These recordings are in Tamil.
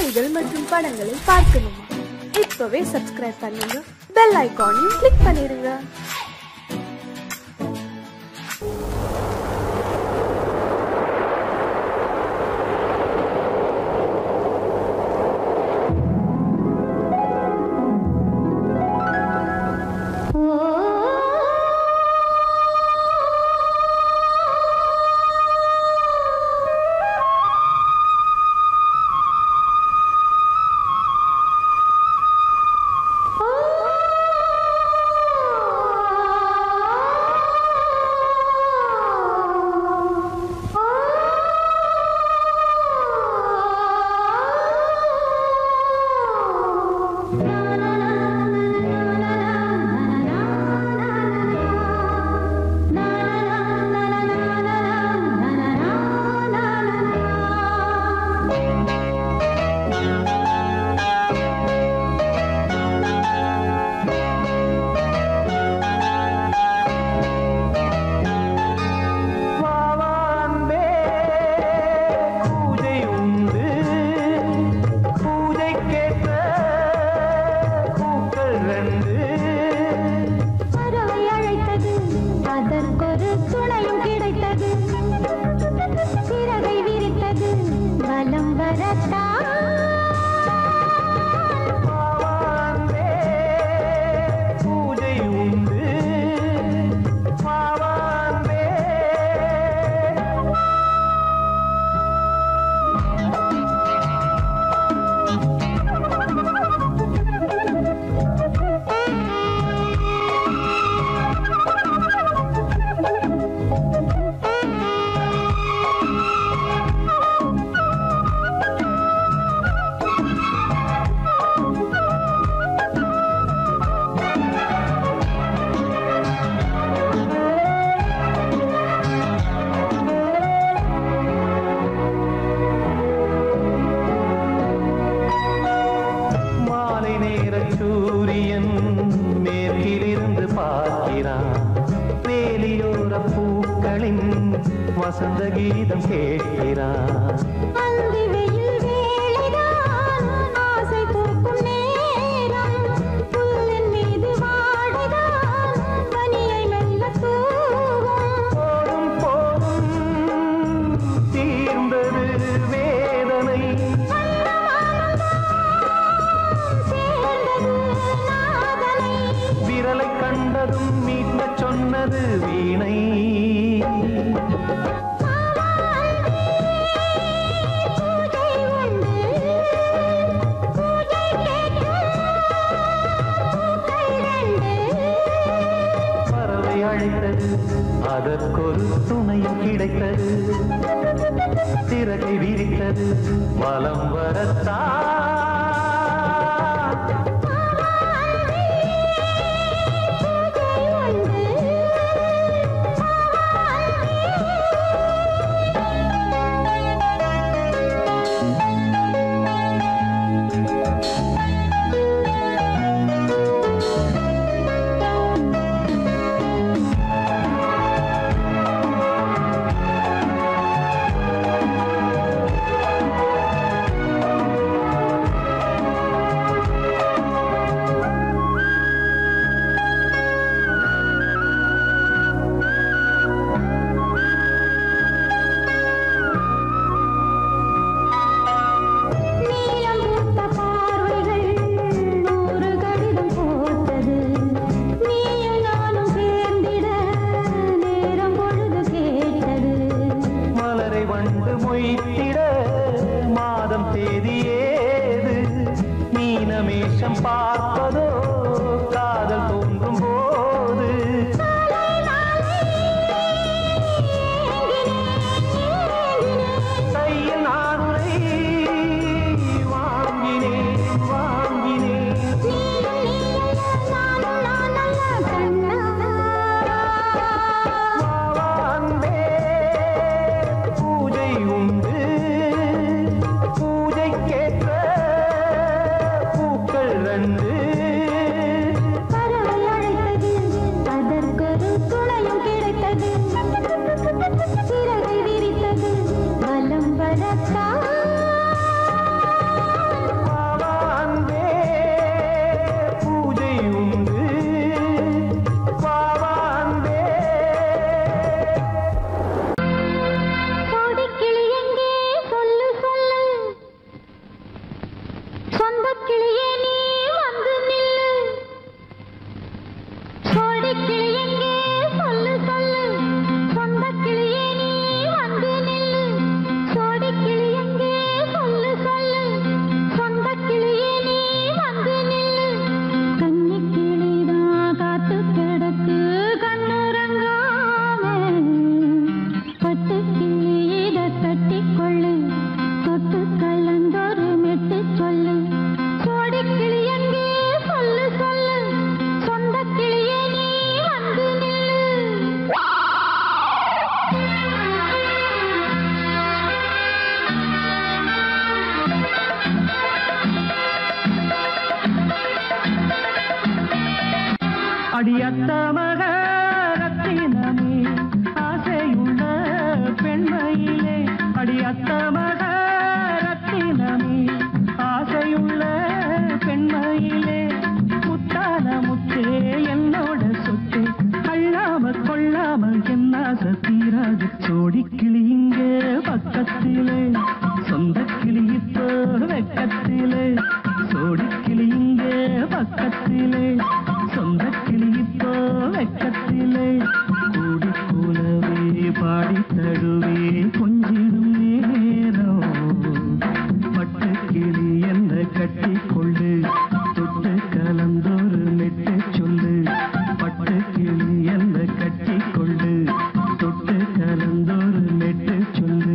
கதைகள் மற்றும் படங்களை பார்க்கணுமா? இப்பவே சப்ஸ்கிரைப் பண்ணுங்க, பெல் ஐகானையும் கிளிக் பண்ணிருங்க. வசந்த கீதம் கேட்கிறான். அந்தி வெயில் வேளைதான் ஆசை பூக்கும் நேரம், புல்லின் மீது வாடைதான் பனியை மெல்ல தூவும். போதும் போதும் தீர்ந்தது வேதனை, சேர்ந்தது நாதனை, விரலை கண்டதும் மீட்கச் சொன்னது வீணை. அதற்கொரு துணையும் கிடைத்தது, சிறகை விரித்தது வலம் வரத்தான். மாதம் தேதி ஏது, மீனமேஷம் பார்ப்பதோ காதல் தோன்றும் போது. கையில் நானுரை வாங்கினேன் வாங்கினேன், பூஜை உண்டு பூஜைக்கேற்ற பூக்கள் ரெண்டு. அடியத்த மகரத்தினமே ஆசையுள்ள பெண்மையிலே அடியத்த மகரத்தினமே ஆசையுள்ள பெண்மையிலே முத்தான முத்தே என்னோட சொத்தே அள்ளாம கொள்ளாம என்ன சத்தீராது சோடி கிளி இங்கே பக்கத்திலே சொந்த கிளி இப்போ வெக்கத்திலே சோடி கிளி இங்கே பக்கத்திலே சொந்த கிளி இப்போ வெக்கத்திலே கூடி கூலவே பாடி தழுவே கொஞ்சிடும் நேரம் பட்டு கிளி என்ன கட்டி கொண்டு தொட்டு கலந்தொரு மெட்டு சொல்லு பட்டு கிளி என்ன கட்டி கொண்டு தொட்டு கலந்தொரு மெட்டு சொல்லு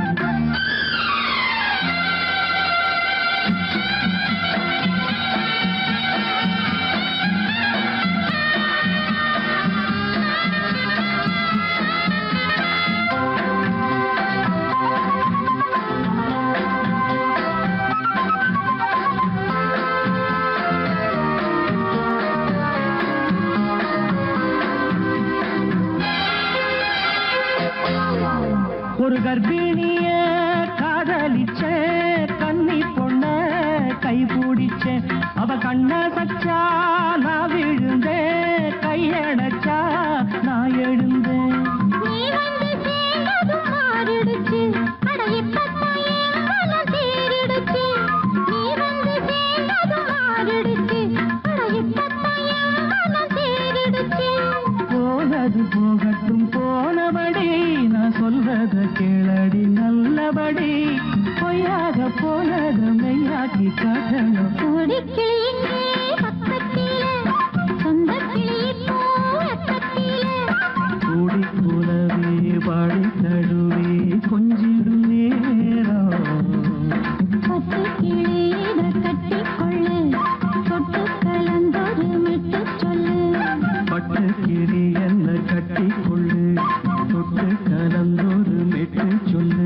ஒரு கர்ப்பிணிய காதலிச்ச கன்னி பொண்ண கை பிடிச்ச அவ கண்ண சச்சா நான் விழுந்தேன் கையடைச்சா நான் எழுந்தேன் நீ வந்து சேர்ந்ததும் மாறிடுச்சு அட இப்பத்தான் என் மனம் தேறிடுச்சு நீ வந்து சேர்ந்ததும் மாறிடுச்சு அட இப்பத்தான் என் மனம் தேறிடுச்சு போனது போகட்டும் போனபடி நான் சொல்றத கேளடி நல்லபடி பொய்யாக போனது மெய்யாக்கி காட்டணும் கொடிக்கிளி இங்கே பக்கத்திலே சொந்த கிளி இப்போ வெக்கத்திலே கூடி கூலவே பாடி தழுவே கொஞ்சிடும் நேரம் பட்டு கிளி இதை கட்டிக்கொள்ளு தொட்டு கலந்தொரு மெட்டு சொல்லு பட்டு கிளி என்ன கட்டி கொள்ளு தொட்டு கலந்தொரு மெட்டு சொல்லு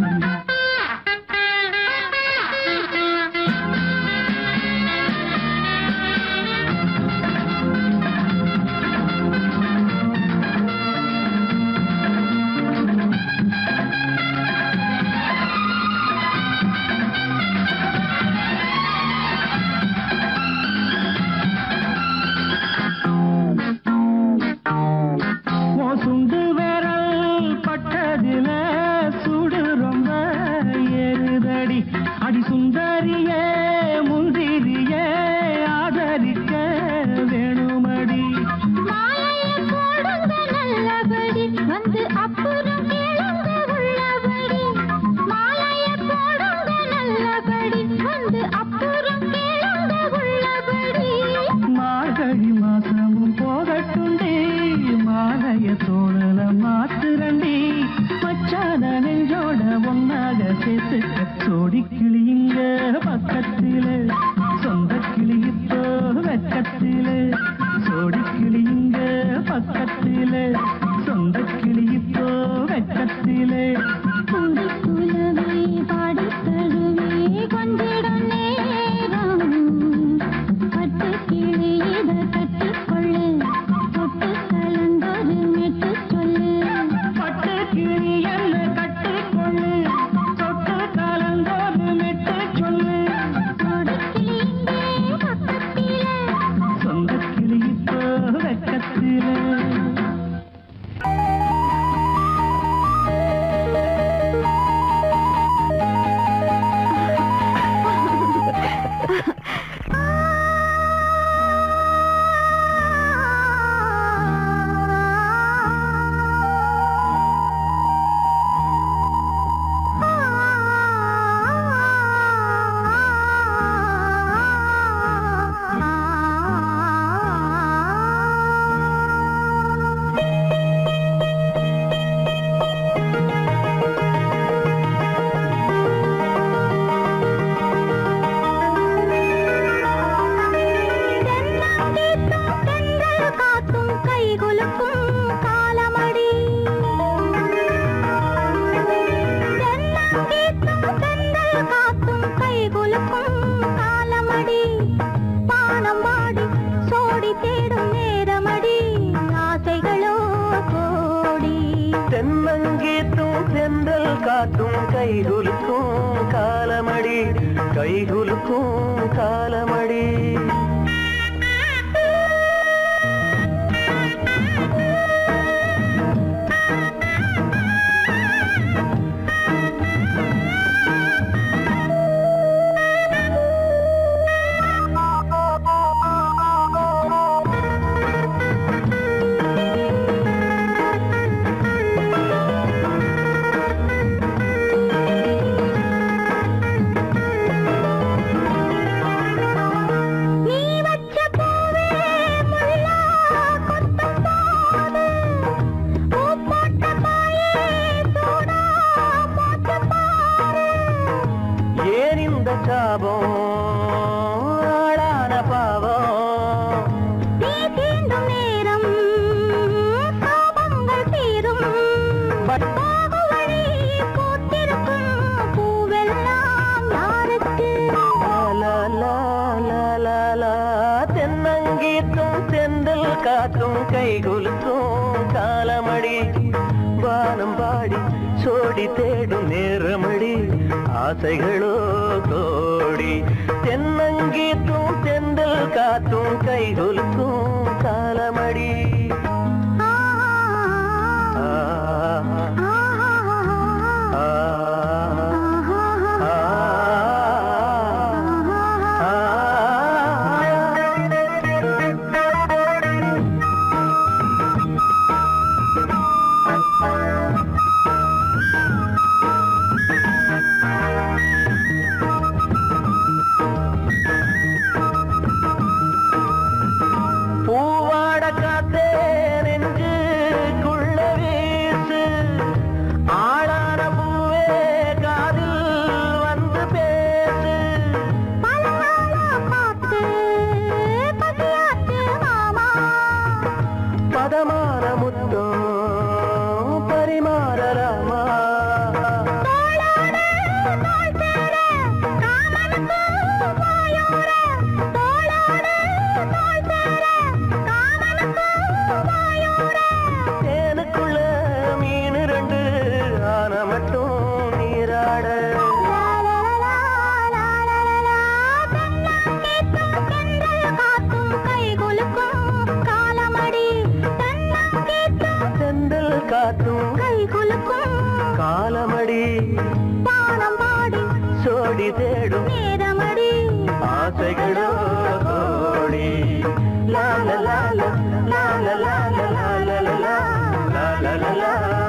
சுண்டு விரல் பட்டதில சுடு ரொம்ப ஏறுதடி அடி சுந்தரியே முந்திரியே ஆதரிக்க வேணுமடி மாலைய போடுங்க நல்லபடி வந்து அப்புறம் கேளுங்க உள்ளபடி மாலைய போடுங்க நல்லபடி வந்து அப்புறம் கேளுங்க உள்ளபடி மார்கழி மாசமும் போகட்டுண்டி மாலைய தோழல மாத்துரண்டி மச்சான நெஞ்சோட ஒன்னாக சேர்த்துக்க சோடி கிளி இங்க பக்கத்திலே சொந்த கிளி இப்போ வெக்கத்திலே சோடி கிளி இங்க பக்கத்திலே சொந்த கிளி இப்போ வெக்கத்திலே கூடி குலவே பாடி தழுவே கொஞ்சிடும் நேரம் பட்டு கிளி இதை கட்டிக்கொள்ளு தொட்டு கலந்தொரு மெட்டு சொல்லு பட்டு கிளி என்ன கட்டி கொள்ளு தொட்டு கால கைகுலுக்கும் காலமடி கைகுலுக்கும் காலமடி வானம் பாடி சோடி தேடும் நேரமடி ஆசைகளோ கோடி தென்னங்கீத்தும் தெந்தல் காத்தும் கைகுலுக்கும் காலமடி காலமடி பானம் பாடி சோடி தேடும் நேரமடி ஆசைகளோ கோடி லா லா லா லா லா லா லா லா லா லா லா லா லா.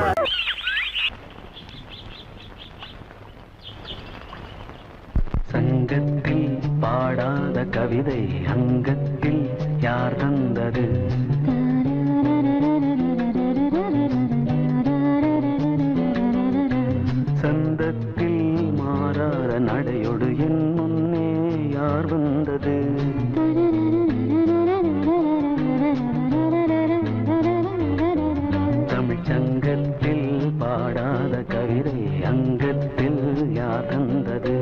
சங்கத்தில் பாடாத கவிதை அங்கத்தில் யார் தந்தது? சந்தத்தில் மாறாத நடையோடு என் முன்னே யார் வந்தது? தமிழ்ச் சங்கத்தில் பாடாத கவிதை அங்கத்தில் யார் தந்தது?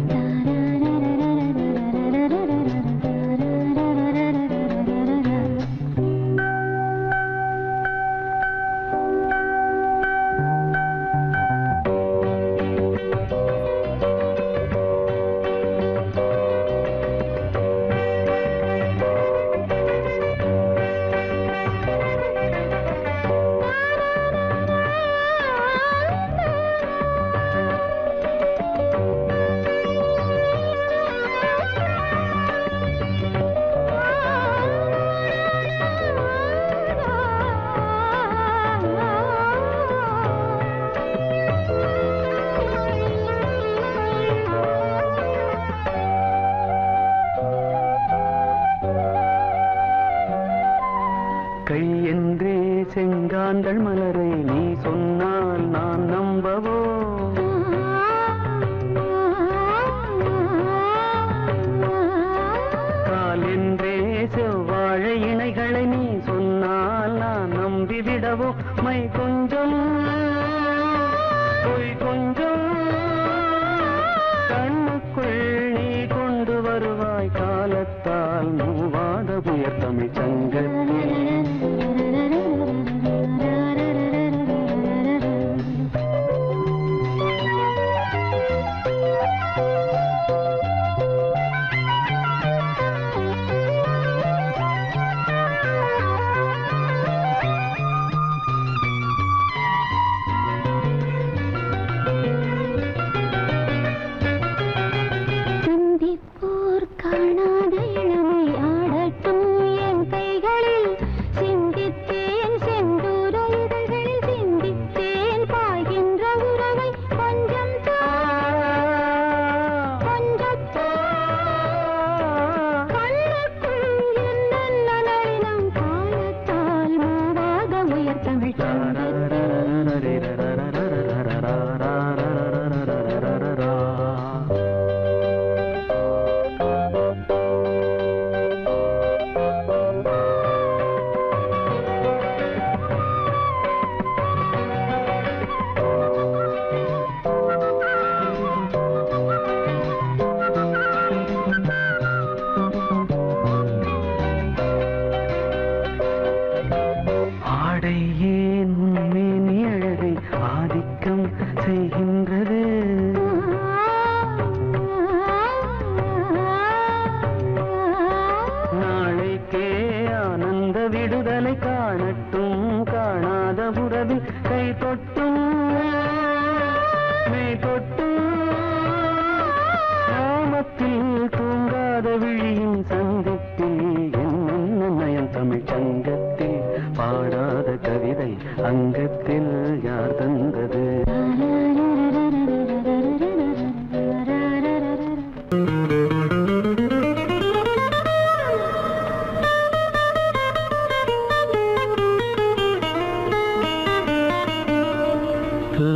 செங்காந்தள் மலரை நீ சொன்னால் நான் நம்பவோ? கால் என்றே செவ்வாழை இணைகளை நீ சொன்னால் நான் நம்பிவிடவோ? மை கொஞ்சம் பொய் கொஞ்சம் கண்ணுக்குள் நீ கொண்டு வருவாய் காலத்தால் மூவாத புயர் தமிழ்ச் சங்கத்தில்.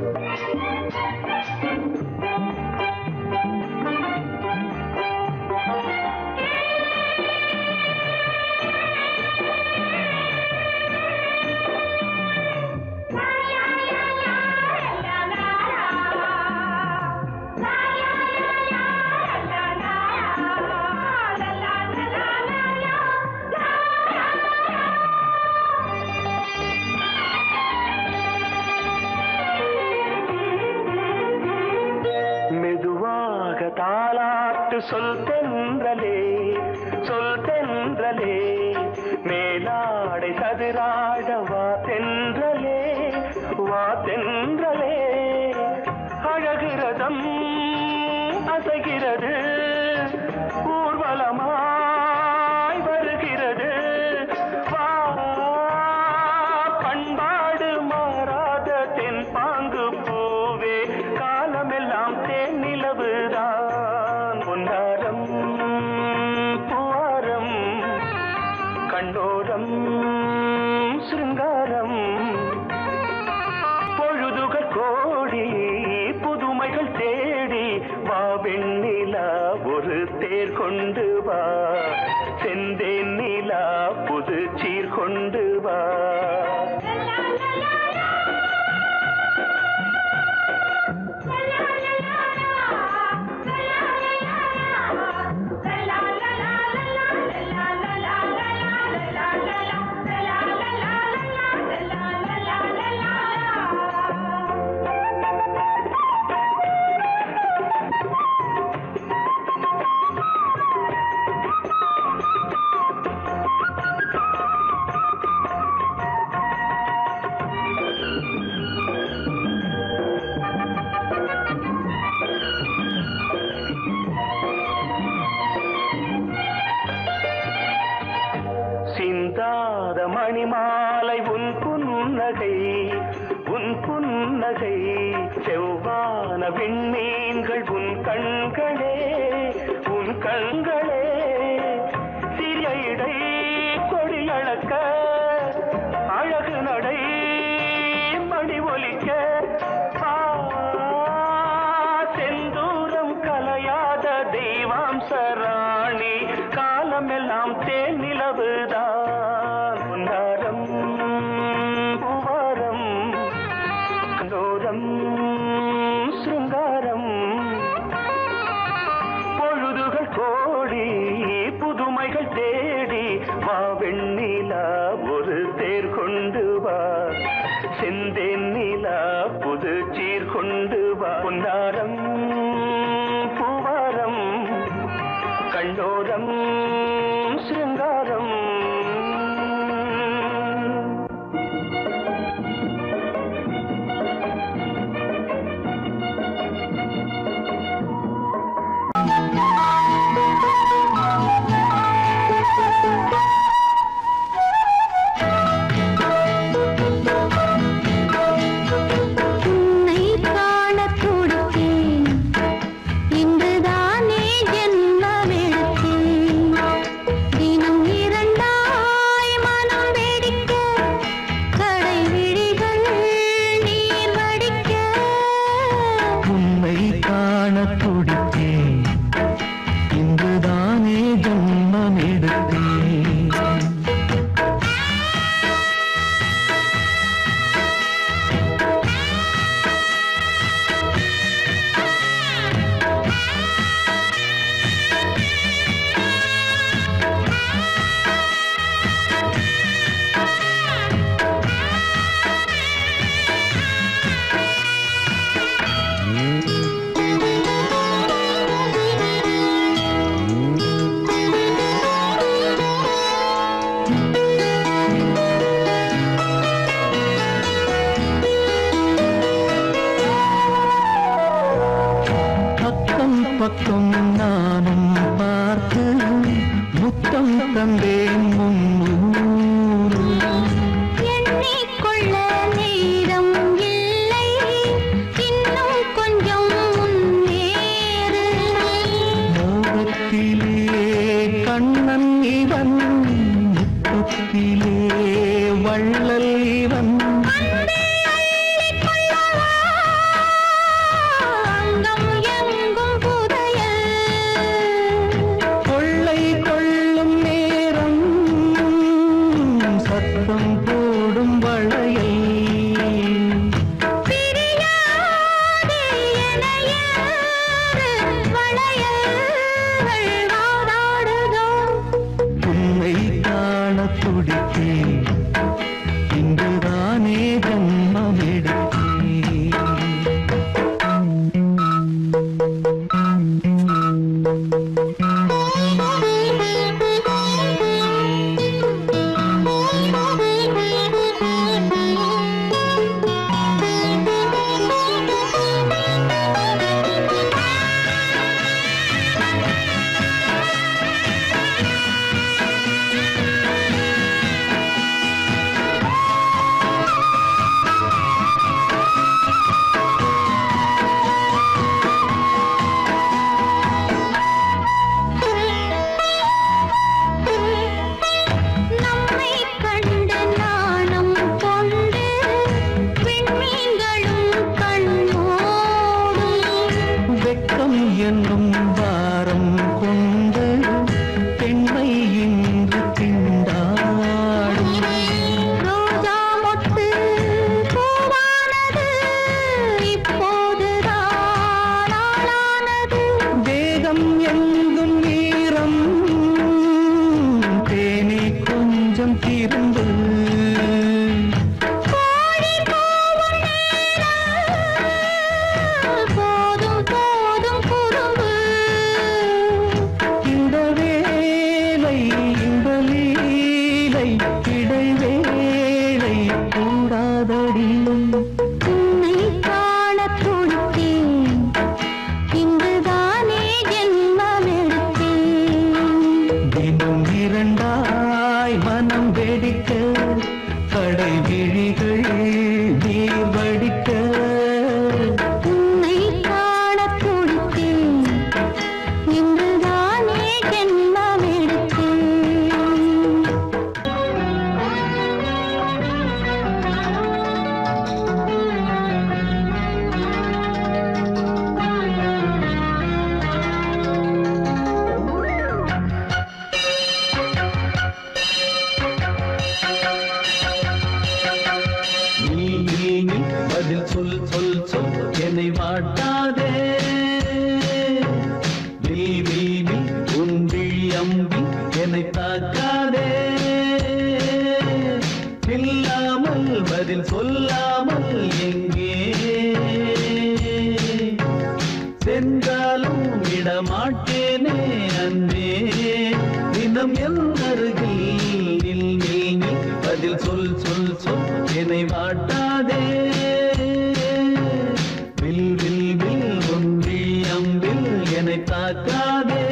சொல் தென்றலே சொல் தென்றலே மேலாடை சதுராட வா தென்றலே வா தென்றலே அழகிறதம் அசைகிறது ஊர்வலமாய் வருகிறது வா பண்பாடு மாறாத தென்பாங்கு பூவே காலமெல்லாம் தேன் நிலவுதான் பொன்னாரம் பூவாரம் கண்டோரம் சிருங்காரம் பொழுதுகள் கோடி புதுமைகள் தேடி வா வெண்ணிலா ஒரு தேர் கொண்டு வா செந்தேன் நிலா புது சீர் கொண்டு வா சிந்தாத மணிமாலை உன் புன்னகை செவ்வான விண்மீன்கள் உன் கண்களே சிறிய இடை கொடியளக்க அழகு நடை மணி ஒலிக்க செந்தூரம் கலையாத தெய்வாம்சராணி காலமெல்லாம் தேன் நிலவுதான் பொன்னாரம் பூவாரம் கண்டோரம் சிருங்காரம் பொழுதுகள் கோடி புதுமைகள் தேடி வா வெண்ணிலா ஒரு தேர் கொண்டு வா செந்தேன் நிலா புது சீர் கொண்டு வா பொன்னாரம் பூவாரம் கண்டோரம் சிருங்காரம் பக்கம் நானும் பார்த்து முத்தம் தந்தேன் முன்னூறு எண்ணிக்கொள்ள நேரம் இல்லை இன்னும் கொஞ்சம் முன்னேறு மோகத்திலே கண்ணன் இவன் முத்தத்திலே வள்ளல் இவன் அள்ளி கொள்ளவா எடுத்தேன் இன்றுதானே ஜன்மம் எடுத்தேன் நம்மை கண்டு நாணம் கொண்டு விண்மீன்களும் கண்ணோடும் வெட்கம் என்னும் பாரம் கொண்டு பெண்மை இன்று திண்டாடும் ரோஜா மொட்டு பூவானது இப்போதுதான் ஆளானது தேகம் எங்கும் ஈரம் தேனே கொஞ்சம் திரும்பு கோழி கூவும் நேரம் போதும் போதும் குறும்பு இந்த வேலை இந்த லீலை இடைவேளை கூடாதடியும் உன்னை காணத் துடித்தேன் இன்றுதானே ஜென்மம் எடுத்தேன் தினம் இரண்டாய் மனம் வெடிக்க கடை விழிகள் நீர் வடிக்க உன்னை காணத் துடித்தேன் இன்றுதானே ஜென்மம் எடுத்தேன் நீ பதில் சொல் சொல் சொல் என்னை வாட்டாதே நீ உன் விழி அம்பி என்னை தாக்காதே இல்லாமல் பதில் சொல்லாமல் எங்கே சென்றாலும் விடமாட்டேனே அன்பே தினம் என் அருகில் நில் நில் நில் பதில் சொல் சொல் சொல் என்னை வாட்டாதே வில் வில் வில் ஒன்றி அம்பில் என்னை தாக்காதே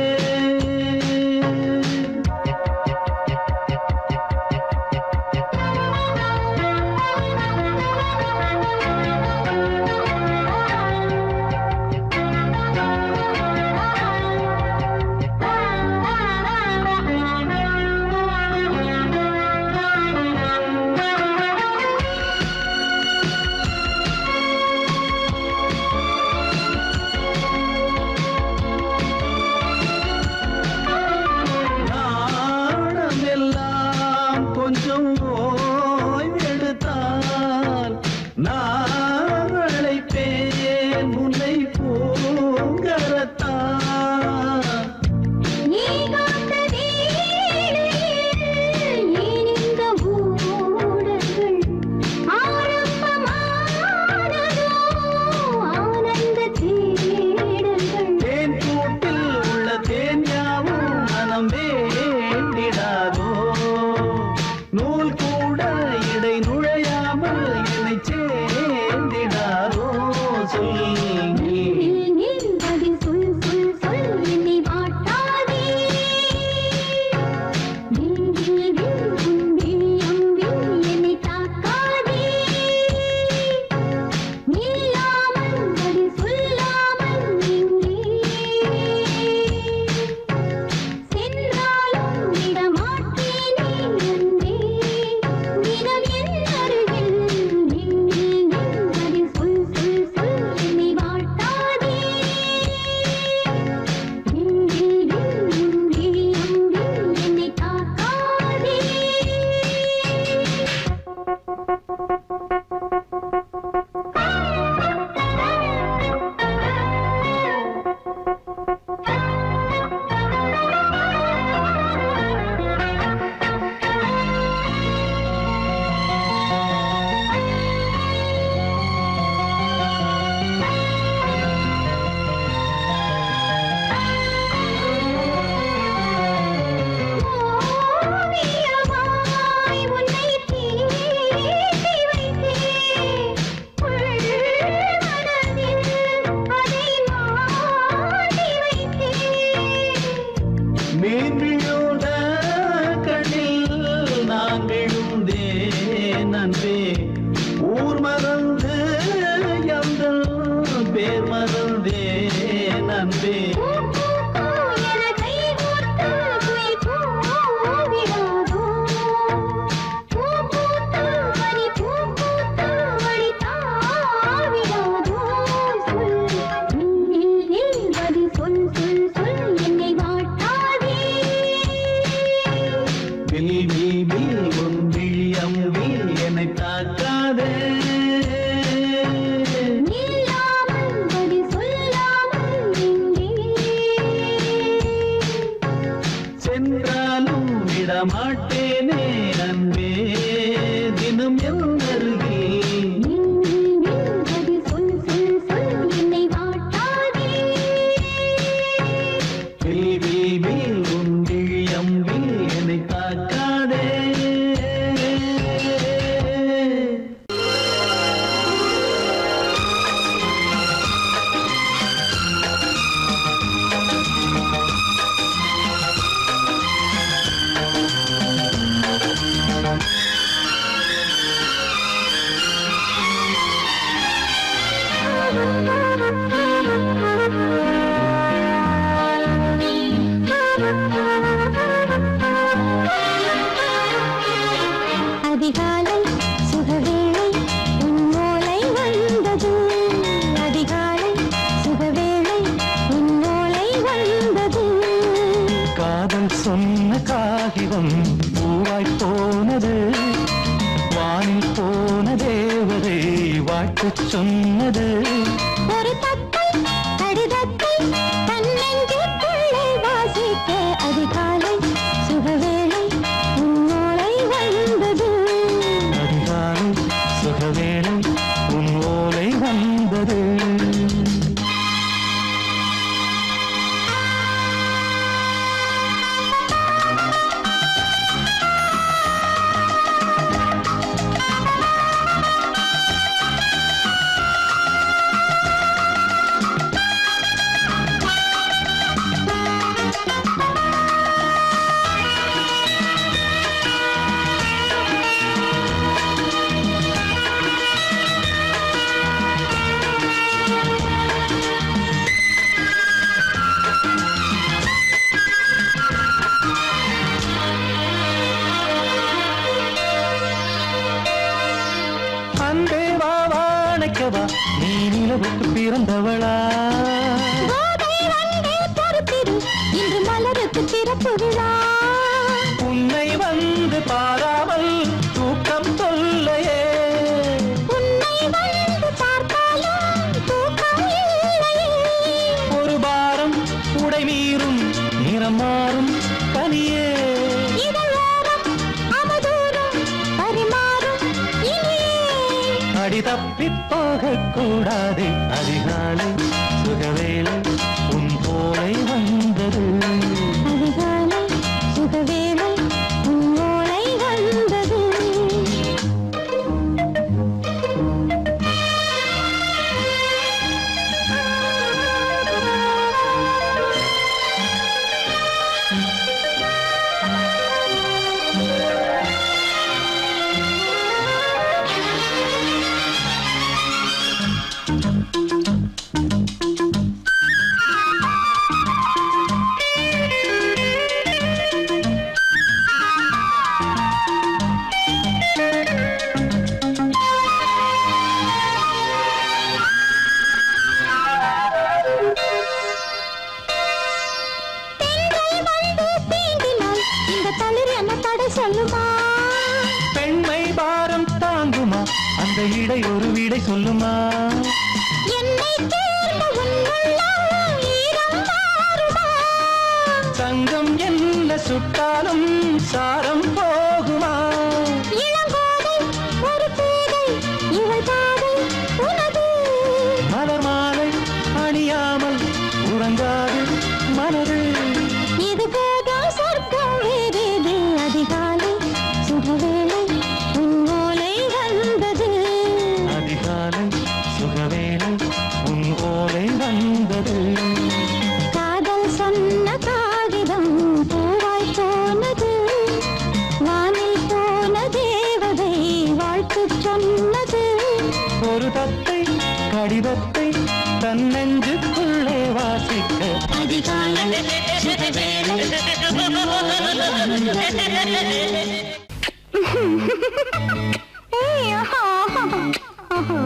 நான் விழுந்தேன் அன்பே ஊர் மறந்து எந்தன் பேர் மறந்தேன் அன்பே சென்றாலும் விடமாட்டேனே அன்பே தினம் என் அருகில் உன் விழியம்பில் என்னை தாக்காதே அதிகாலை சுகவேளை உன்னோலை வந்தது அதிகாலை சுகவேளை உன்னோலை வந்தது காதல் சொன்ன காகிதம் பூவாய் போனது வானில் போன தேவதை வாழ்த்து சொன்னது ஒரு தத்தை கடிதத்தை தன்னெஞ்சுக்குள்ளே வாசிக்க அதிகாலை சுகவேளை உன்னோலை வந்தது அதிகாலை சுகவேளை உன் ஓலை வந்தது அன்பே வா வாழைக்கவா நீ நிலவுக்கு பிறந்தவளா கோதை வந்தே பொறுத்திரு இன்று மலருக்கு திறப்பு விழா உன்னை வந்து பாராமல் தூக்கம் தொல்லையே உன்னை வந்து பார்த்தாலும் தூக்கம் இல்லையே ஒரு பாரம் உடை மீறும் நிறம் மாறும் பனியே இதழோரம் அமுதூரம் பரிமாறும் இனியே அடி தப்பிப் போகக் கூடாது அதிகாலை சுகவேளை உன் போலை வந்தது அதிகாலை சுகவேளை உன்னோலை வந்தது சொல்லுமா பெண்மை பாரம் தாங்குமா அந்த இடை ஒரு விடை சொல்லுமா என்னை தேர்ந்த உன்னுள்ளம் ஈரம் மாறுமா தங்கம் என்ன சுட்டாலும் சாரம் போகுமா இளங்கோதை ஒரு பேதை இவள் பாதை உனது மலர் மாலை அணியாமல் உறங்காது மனது இது போதும் சொர்க்கம் வேறேது அதிகாலை சுகவேளை உன்னோலை வந்தது அதிகாலை சுகவேளை உன் ஓலை வந்தது காதல் சொன்ன காகிதம் பூவாய் போனது வானில் எடுத்து சொன்னது ஒரு தத்தை கடிதத்தை தன் நெஞ்சுக்குள்ளே வாசிக்க அதிகாலை சுகவேளை ஏய் ஆஹா ஆஹா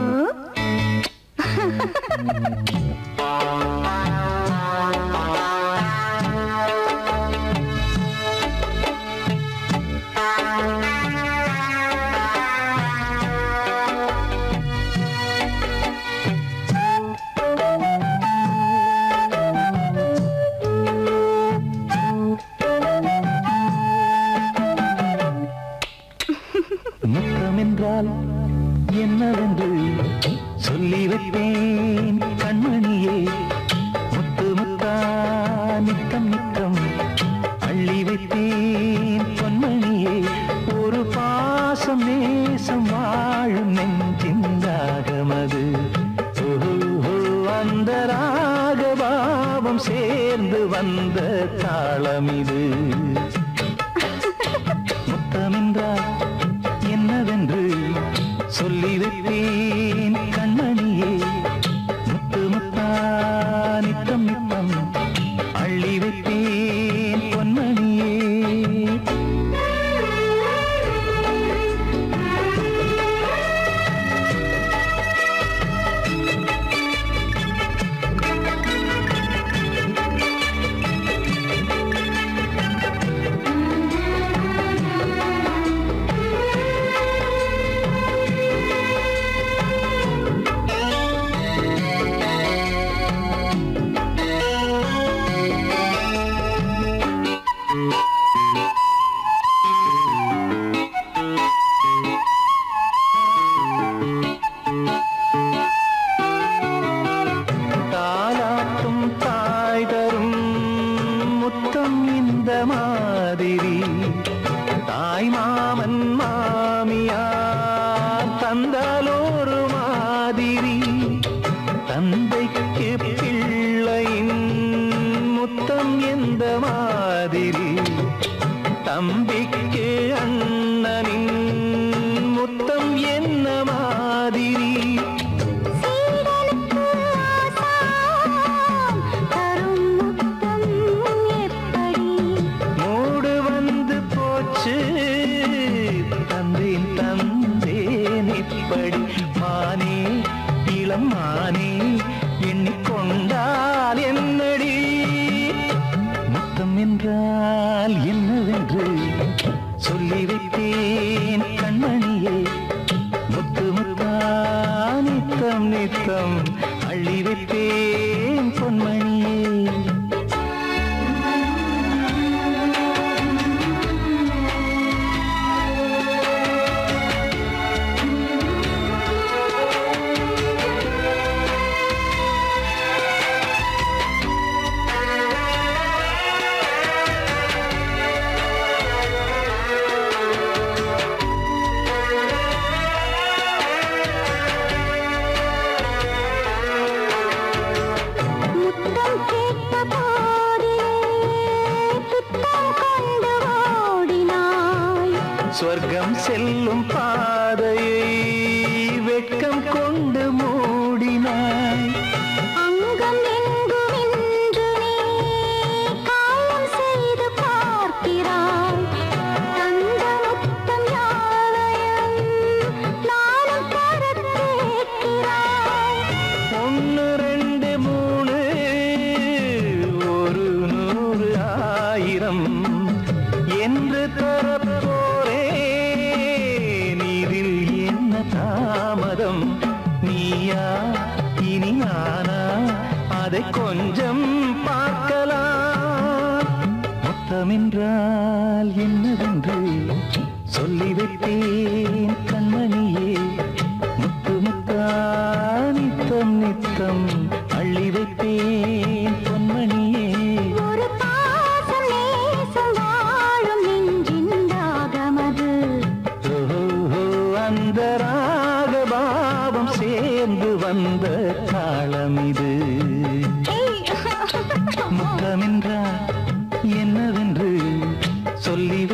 முத்தமென்றால் என்னவென்று சொல்லி வைப்பேன் கண்மணியே முத்து முத்தா நித்தம் நித்தம் அள்ளி வைப்பேன் பொன்மணியே ஒரு பாசம் நேசம் வாழும் நெஞ்சின் ராகமது அந்த ராகபாவம் சேர்ந்து வந்த தாளமிது முத்தமென்றால் என்னவென்று சொல்லி வைப்பேன் கண்மணியே முத்து முத்தா நித்தம் நித்தம் அள்ளி வைப்பேன் பொன்மணியே தாலாட்டும் தாய் தரும் முத்தம் இந்த மாதிரி தாய் மாமன் மாமியார் தந்தாலோரு மாதிரி தந்தைக்கு பிள்ளையின் முத்தம் எந்த மாதிரி தம்பிக்கு அண்ணனின் முத்தம் என்ன மாதிரி சீடனுக்கு ஆசான் தரும் முத்தம் எப்படி மூடு வந்து போச்சு தந்தேன் தந்தேன் இப்படி மானே இளம் மானே எண்ணிக்கொண்டால் என்னடி முத்தம் என்றால் என்னவென்று சொல்லி வைத்தேன் கண்மணியே முத்து முத்தா நித்தம் நித்தம் அள்ளி வைத்தேன் பொன்மணியே முத்தம் கேட்ட போதிலே துத்தம் கொண்டு ஓடினாய் சொர்க்கம் செல்லும் பாதையை வெட்கம் கொண்டு மூடினாய் அங்கம் எங்கும் இன்று நீ காயம் செய்து பார்க்கிறாய் தந்த முத்தம் யாவையும் நானும் தர கேட்கிறாய் ஒன்று ரெண்டு மூணு ஒரு நூறு ஆயிரம் என்று தரப்போரேன் இதில் என்ன தாமதம் நீயா இனி நானா அதை கொஞ்சம் பார்க்கலாம் முத்தமென்றால் என்னவென்று சொல்லி வைத்தேன் கண்மணியே முத்து முத்தா நித்தம் நித்தம் அள்ளி வைத்தேன் பொன்மணியே ஒரு பாசம் நேசம் வாழும் நெஞ்சின் ராகமது ஓஹோ அந்த ராகபாவம் சேர்ந்து வந்த தாளமிது முத்தமென்றால் என்னவென்று சொல்லி